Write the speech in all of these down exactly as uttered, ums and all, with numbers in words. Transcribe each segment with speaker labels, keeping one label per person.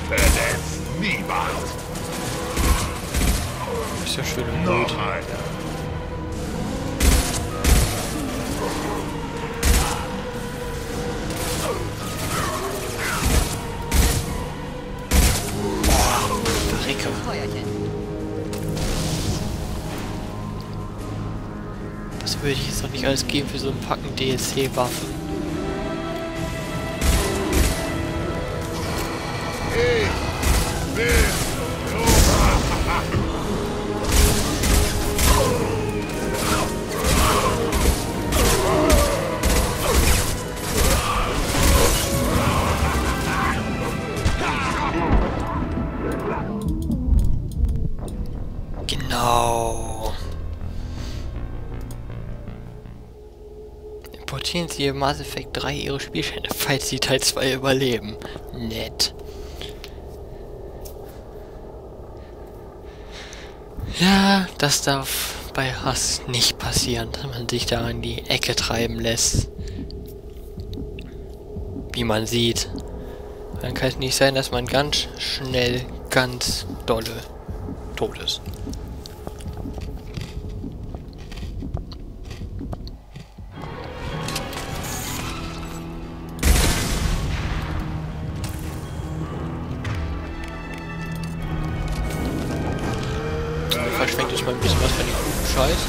Speaker 1: verletzt niemand.
Speaker 2: Ist ja schön und
Speaker 1: Noch
Speaker 2: gut.
Speaker 1: einer.
Speaker 2: Verrecke. Was würde ich jetzt noch nicht alles geben für so ein Packen D L C-Waffen?
Speaker 1: Ich bin
Speaker 2: Genau. Importieren Sie im Mass Effect drei Ihre Spielstände, falls Sie Teil zwei überleben. Nett. Ja, das darf bei Hass nicht passieren, dass man sich da in die Ecke treiben lässt. Wie man sieht. Dann kann es nicht sein, dass man ganz schnell, ganz dolle tot ist. Verschwenkt ich mal ein bisschen was von dem guten Scheiß.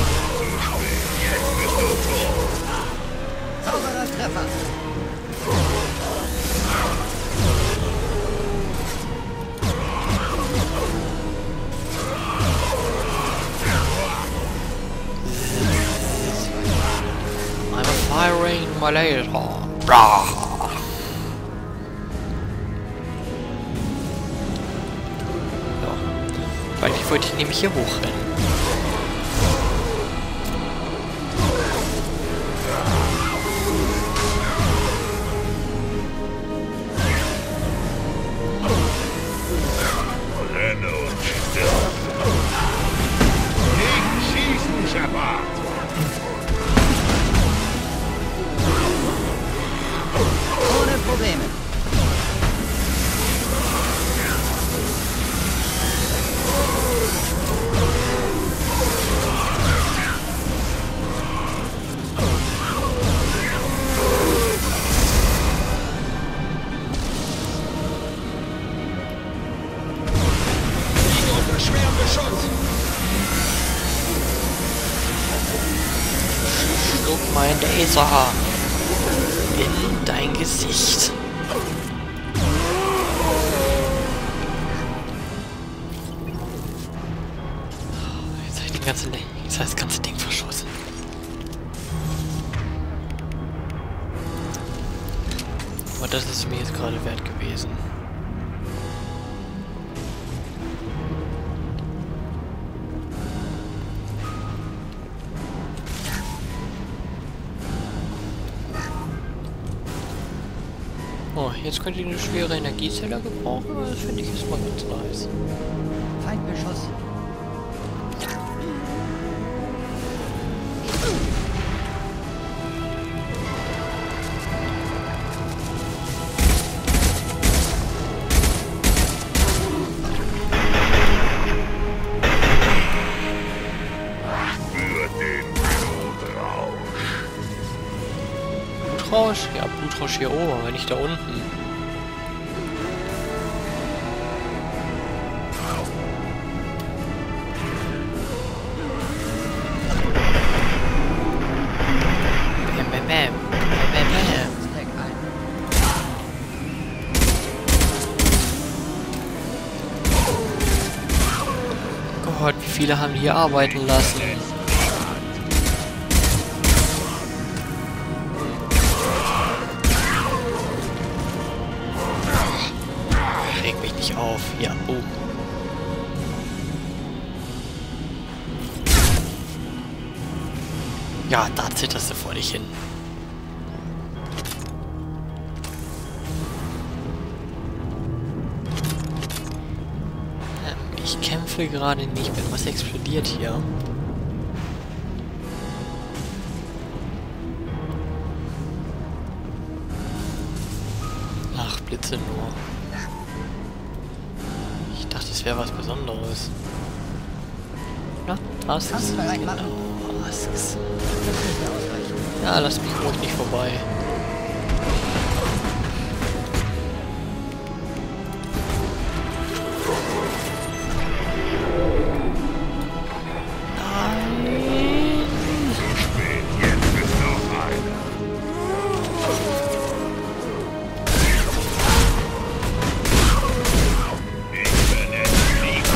Speaker 3: Sauberer Treffer.
Speaker 2: I'm firing my laser. Bra. So. Eigentlich wollte ich nämlich hier hochrennen.
Speaker 1: Renne und stirb. Gegen Schießen, Shepard.
Speaker 3: Ohne Probleme.
Speaker 2: Schluck mein Laser in dein Gesicht. Jetzt habe ich den ganzen, jetzt habe ich das ganze Ding verschossen. Aber das ist mir jetzt gerade wert gewesen. Oh, jetzt könnt ihr eine schwere Energiezelle gebrauchen, aber das finde ich erstmal ganz nice.
Speaker 3: Feindbeschuss.
Speaker 1: Für den Blutrausch.
Speaker 2: Blutrausch? Ja, Blutrausch hier oben, aber nicht da unten. Bam, bam, bam. Bam, bam, bam.
Speaker 3: Stack ein.
Speaker 2: Gott, wie viele haben die hier arbeiten lassen? Reg mich nicht auf. Ja, boom. Ja, da zitterst du vor dich hin. Ähm, ich kämpfe gerade nicht mit. Was explodiert hier? Ach, Blitze nur. wäre was Besonderes. Na, das ist
Speaker 3: Kannst bereit
Speaker 2: genau.
Speaker 3: machen.
Speaker 2: Das ist,
Speaker 3: Das müsste ausreichen.
Speaker 2: ja, lass mich ruhig nicht vorbei.
Speaker 1: Zu spät, jetzt bist noch einer. Ich bin entfliehen.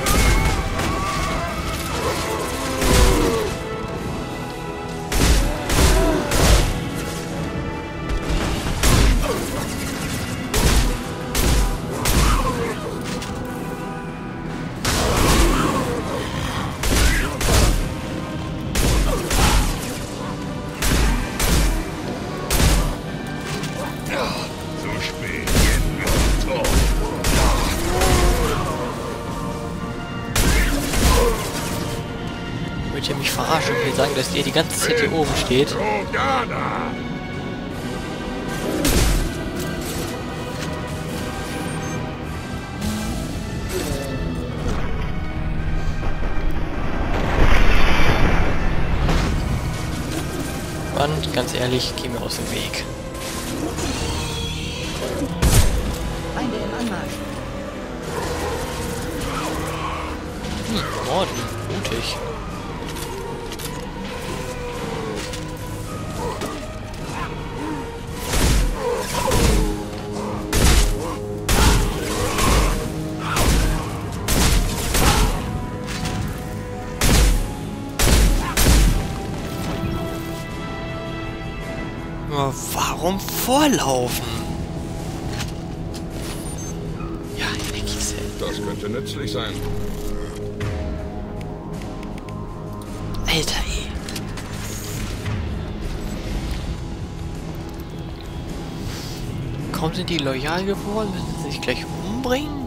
Speaker 1: Zu spät, jetzt bist du tot.
Speaker 2: Wollt ihr mich verarschen und mir sagen, dass ihr die ganze Zeit hier oben steht?
Speaker 1: Organa!
Speaker 2: Mann, ganz ehrlich, geh mir aus dem Weg.
Speaker 3: Feinde im Anmarsch.
Speaker 2: Hm, Morden, mutig. Aber warum vorlaufen? Ja, Energiezellen.
Speaker 1: Das könnte nützlich sein.
Speaker 2: Alter, ey. Kaum sind die loyal geworden, müssen sie sich gleich umbringen?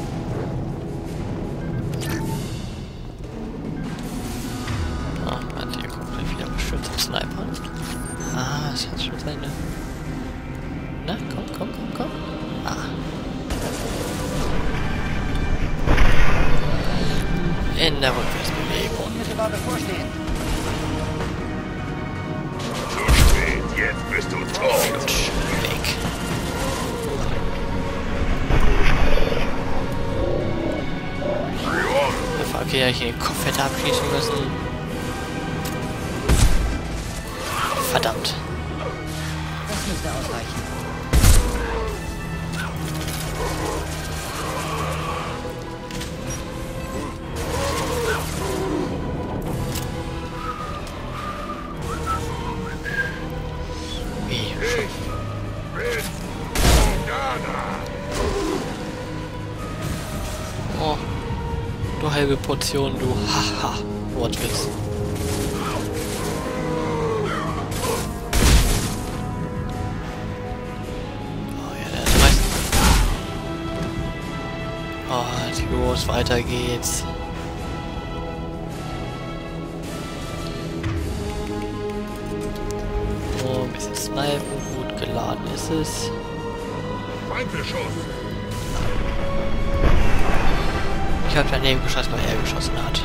Speaker 2: Ah, warte, hier kommt gleich wieder bestimmt zum Snipern. Ah, es hat schon seine... Na, komm, komm, komm, komm. Ah. In der Rückwärtsbewegung.
Speaker 3: Unmittelbar bevorstehen.
Speaker 1: Zu spät, jetzt bist du tot.
Speaker 2: Und schön weg. Okay, ja, ich den Kopf hätte abschließen müssen. Verdammt.
Speaker 3: Das müsste ausreichen.
Speaker 2: Wie?
Speaker 1: Ich bin Organa.
Speaker 2: Oh. Du halbe Portion, du Haha. Wortwitz. Oh ja, der reißt. Oh, los, weiter geht's. Oh, ein bisschen snipen, gut geladen ist es.
Speaker 1: Feindbeschuss.
Speaker 2: Ich hab daneben geschossen, weil er geschossen hat.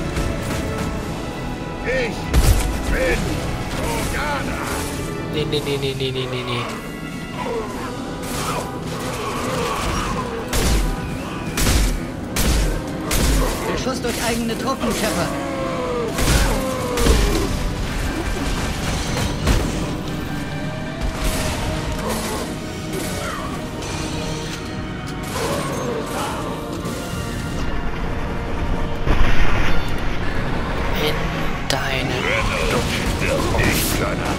Speaker 1: Ich bin Organa.
Speaker 2: Nee, nee, nee, nee, nee, nee, nee, nee.
Speaker 3: Beschuss durch eigene Truppen, Shepard.
Speaker 2: In deinen
Speaker 1: Ich kleiner.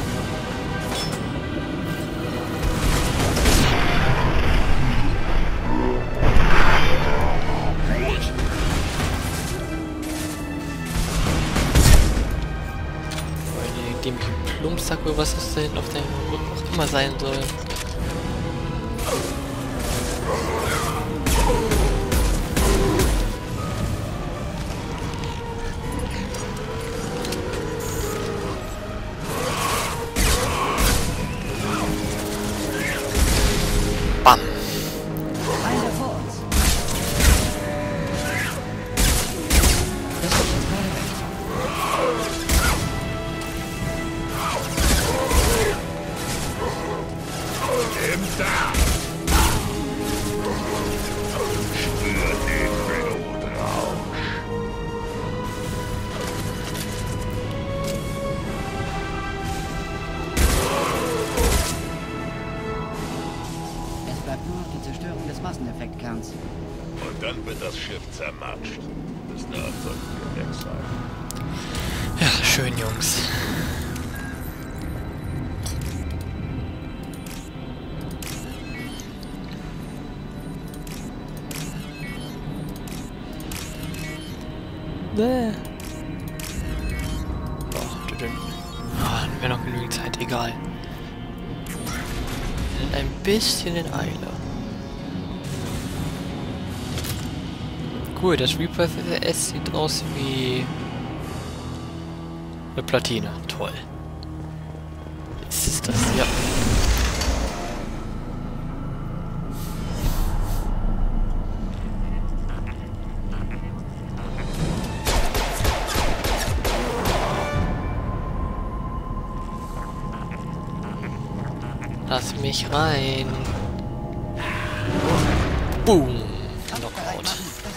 Speaker 2: dem ich einen Plumpsack oder was das da hinten auf dem Rücken auch immer sein soll. Bam!
Speaker 3: Feinde vor uns. Effektkerns.
Speaker 1: Und dann wird das Schiff zermatscht. Bis dahin sollten wir weg sein.
Speaker 2: Ja, schön, Jungs. Bäh. Oh, dünn. Ah, dann wäre noch genügend Zeit, egal. Wir sind ein bisschen in Eile. Cool, das Reaper F S sieht aus wie eine Platine. Toll. Ist es das? Ja. Lass mich rein. Boom. Knockout.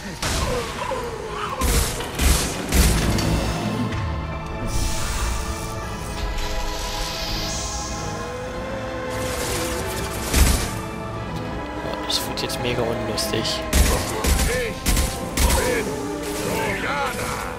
Speaker 2: Oh, das wird jetzt mega unlustig.
Speaker 1: Ich bin Rojana.